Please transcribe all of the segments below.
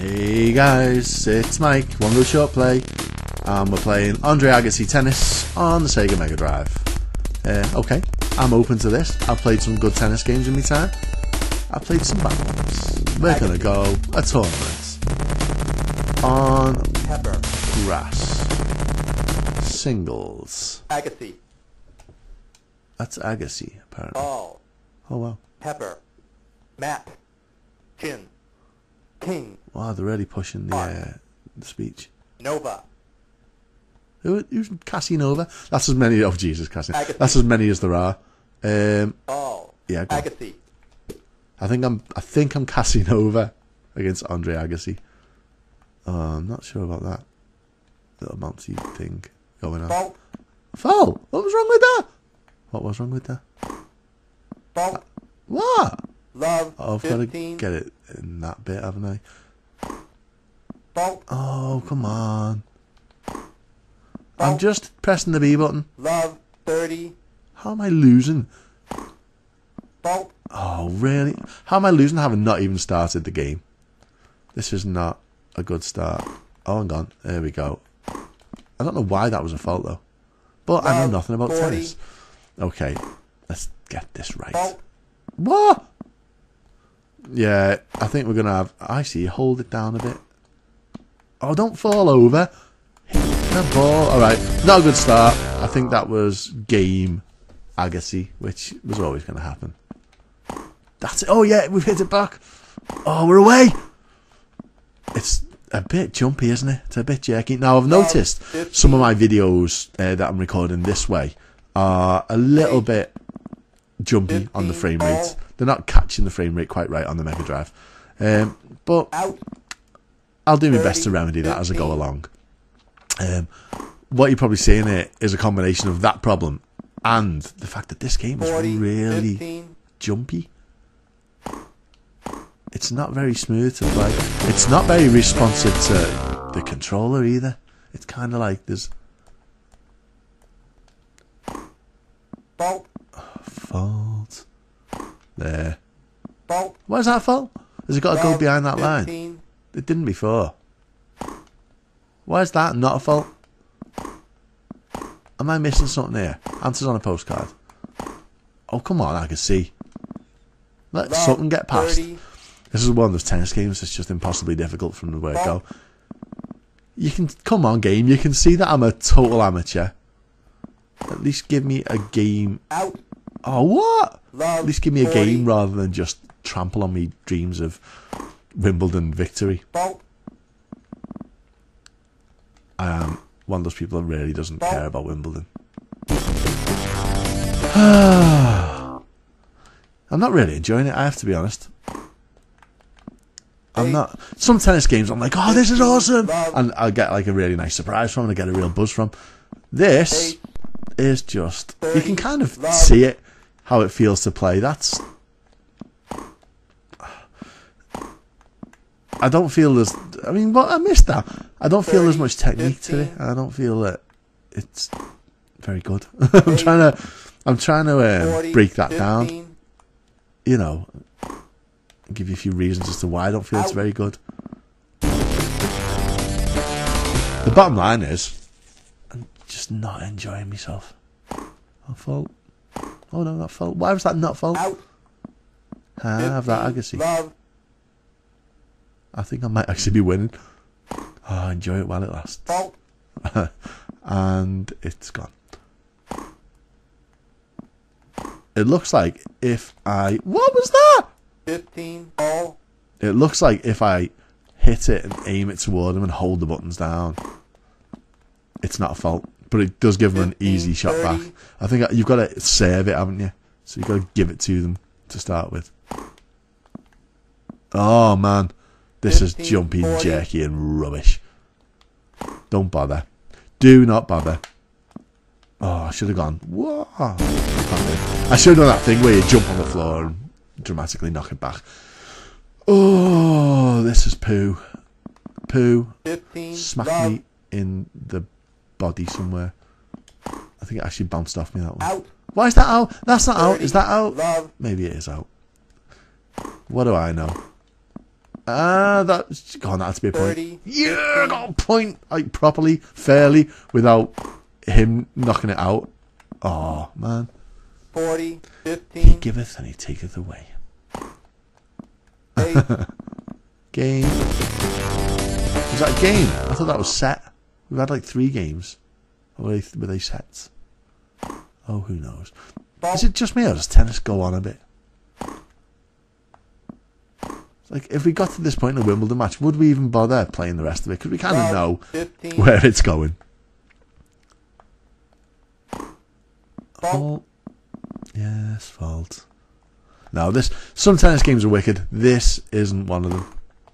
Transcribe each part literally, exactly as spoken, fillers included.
Hey guys, it's Mike, one go short play, and we're playing Andre Agassi Tennis on the Sega Mega Drive. Uh, okay, I'm open to this. I've played some good tennis games in my time. I've played some bad ones. We're gonna go a tournament on Pepper. grass. Singles. Agassi. That's Agassi, apparently. Ball. Oh wow. Pepper. Map. Chin. King. Wow, they're really pushing the, uh, the speech. Nova. Who, who's Cassie Nova? That's as many. Oh Jesus, Cassie. Agassi. That's as many as there are. Um, Ball. yeah. Go on. Agassi. I think I'm. I think I'm Cassie Nova against Andre Agassi. Oh, I'm not sure about that little bouncy thing going on. Ball. Foul. What was wrong with that? What was wrong with that? Ball. What? Love. Oh, I've got to fifteen. get it in that bit, haven't I? Ball. Oh, come on. Ball. I'm just pressing the B button. Love. thirty. How am I losing? Ball. Oh, really? How am I losing having not even started the game? This is not a good start. Oh, hang on. There we go. I don't know why that was a fault, though. But I know nothing about forty. tennis. Okay, let's get this right. Ball. What? Yeah, I think we're going to have... I see, hold it down a bit. Oh, don't fall over. Hit the ball. All right, not a good start. I think that was game Agassi, which was always going to happen. That's it. Oh, yeah, we've hit it back. Oh, we're away. It's a bit jumpy, isn't it? It's a bit jerky. Now, I've noticed some of my videos uh, that I'm recording this way are a little bit jumpy on the frame rate. They're not catching the frame rate quite right on the Mega Drive. Um, but Out. I'll do my best to remedy that as I go along. Um, what you're probably seeing here is a combination of that problem and the fact that this game is forty. really fifteen. jumpy. It's not very smooth to play. It's not very responsive to the controller either. It's kind of like there's... Ball. Fault. There. Ball. Why is that a fault? Has it got to go Love. behind that line? fifteen. It didn't before. Why is that not a fault? Am I missing something here? Answers on a postcard. Oh, come on, I can see. Let Love. something get past. thirty. This is one of those tennis games that's just impossibly difficult from the word go. You can... Come on, game. You can see that I'm a total amateur. At least give me a game... Out. Oh, what? Love. At least give me a forty. game rather than just trample on me dreams of Wimbledon victory. Ball. I am one of those people that really doesn't Ball. care about Wimbledon. I'm not really enjoying it, I have to be honest. I'm Eight. not... Some tennis games I'm like, oh, this is awesome! Love. And I get like a really nice surprise from it, I get a real buzz from. This Eight. is just... You thirty. can kind of Love. see it, how it feels to play. That's... I don't feel as... I mean, what I missed that. I don't feel as much technique to it. fifteen. I don't feel that it's very good. I'm trying to... I'm trying to um, forty. break that down. fifteen. You know, give you a few reasons as to why I don't feel it's Out. very good. The bottom line is, I'm just not enjoying myself. Oh, fault. Oh no, not fault. Why was that not fault? Out. Ah, I have that Agassi. Love. I think I might actually be winning. Oh, enjoy it while it lasts. Ball. And it's gone. It looks like if I... What was that? fifteen. Ball. It looks like if I hit it and aim it toward him and hold the buttons down, it's not a fault. But it does give them an easy shot back. thirty. I think you've got to serve it, haven't you? So you've got to give it to them to start with. Oh, man. This is fifteen, jumpy and forty. jerky and rubbish. Don't bother. Do not bother. Oh, I should have gone. Whoa. I should have done that thing where you jump on the floor and dramatically knock it back. Oh, this is poo. Poo. fifteen. Smack Love. me in the body somewhere. I think it actually bounced off me, that one. Out. Why is that out? That's not out. Is that out? Love. Maybe it is out. What do I know? Ah, uh, that's gone. That had to be a point. thirty, Yeah, I got a point, like properly, fairly, without him knocking it out. Oh man. forty, He fifteen, giveth and he taketh away. eight, Game. Was that a game? I thought that was set. We've had like three games. Or were they, were they sets? Oh, who knows? Is it just me or does tennis go on a bit? Like, if we got to this point in the Wimbledon match, would we even bother playing the rest of it? Because we kind of know fifteen, where it's going. fault, Fault. Yes, fault. Now, this, some tennis games are wicked. This isn't one of them.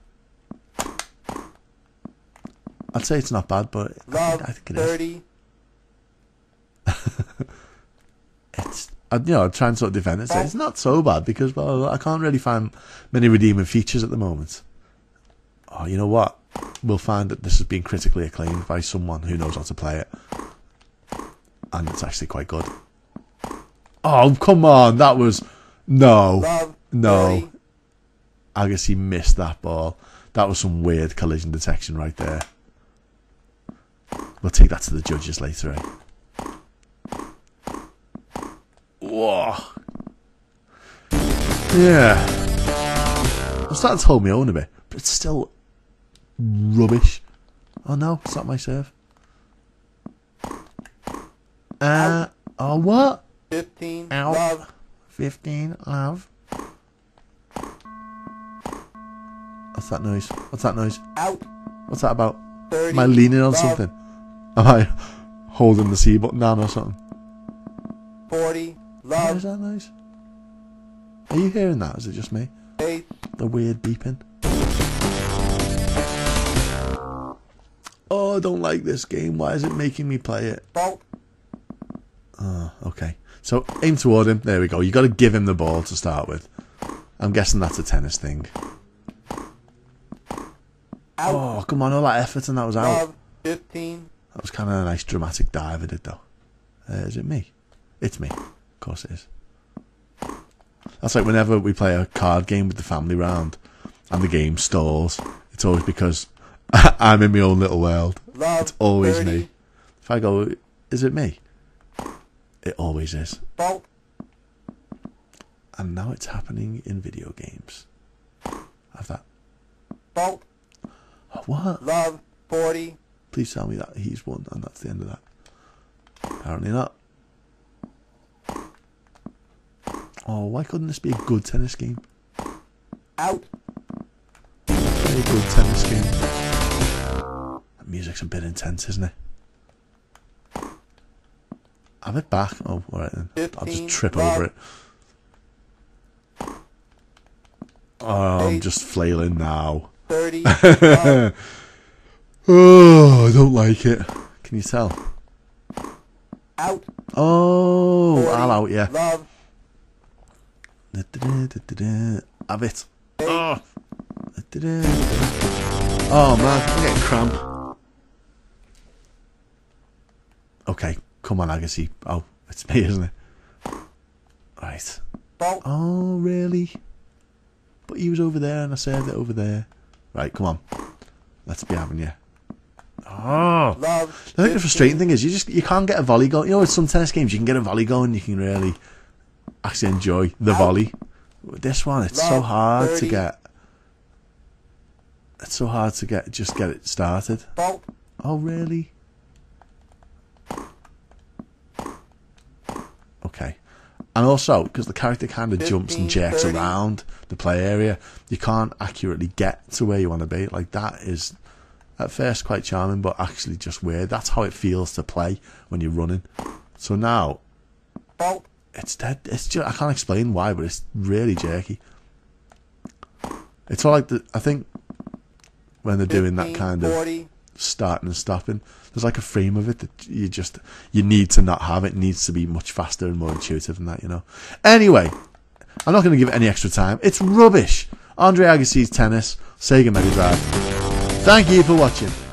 I'd say it's not bad, but I love, think, I think it thirty, is. It's, I, you know, I'd try and sort of defend it. Say it's not so bad because, well, I can't really find many redeeming features at the moment. Oh, you know what? We'll find that this has been critically acclaimed by someone who knows how to play it, and it's actually quite good. Oh, come on! That was no, love, no. thirty, Agassi missed that ball. That was some weird collision detection right there. We'll take that to the judges later, eh? Whoa. Yeah. I'm starting to hold my own a bit, but it's still rubbish. Oh no, it's not my serve. Uh, oh what? fifteen, Ow. love, fifteen, love. What's that noise? What's that noise? out, What's that about? thirty, Am I leaning on love, something? Am I holding the C button down or something? forty, What is love, that noise? Are you hearing that? Is it just me? eight, The weird beeping. Oh, I don't like this game. Why is it making me play it? fault, Oh, okay. So aim toward him. There we go. You got to give him the ball to start with. I'm guessing that's a tennis thing. out, Oh, come on. All that effort and that was out. love, fifteen, That was kind of a nice dramatic dive I did though. Uh, is it me? It's me. Of course it is. That's like whenever we play a card game with the family round and the game stalls, it's always because I'm in my own little world. love, It's always thirty, me. If I go, is it me? It always is. fault, And now it's happening in video games. Have that. fault, Oh, what? love, forty, Please tell me that he's won and that's the end of that. Apparently not. Oh, why couldn't this be a good tennis game? out, Very good tennis game. That music's a bit intense, isn't it? Have it back. Oh, alright then. I'll just fifteen, trip love, over it. Oh, I'm eight, just flailing now. thirty, love, Oh, I don't like it. Can you tell? out, Oh, forty, I'll out, yeah. love, Have it. eight, Oh, oh man, I'm getting cramp. Okay, come on, Agassi. Oh, it's me, isn't it? Right. fault, Oh, really? But he was over there and I served it over there. Right, come on. Let's be having you. Oh. love, I think the frustrating thing is you just you can't get a volley going. You know, with some tennis games you can get a volley going, you can really actually enjoy the Out. volley. With this one, it's so Love, hard to thirty. get. It's so hard to get just get it started. fault, Oh, really? Okay. And also, because the character kind of jumps and fifteen, jerks thirty. around the play area, you can't accurately get to where you want to be. Like, that is, at first, quite charming, but actually just weird. That's how it feels to play when you're running. So now, fault, it's dead. It's just, I can't explain why, but it's really jerky. It's all like, the, I think, when they're doing that fifteen, kind of forty, starting and stopping, there's like a frame of it that you just you need to not have. It needs to be much faster and more intuitive than that, you know. Anyway, I'm not going to give it any extra time. It's rubbish. Andre Agassi's tennis, Sega Mega Drive. Thank you for watching.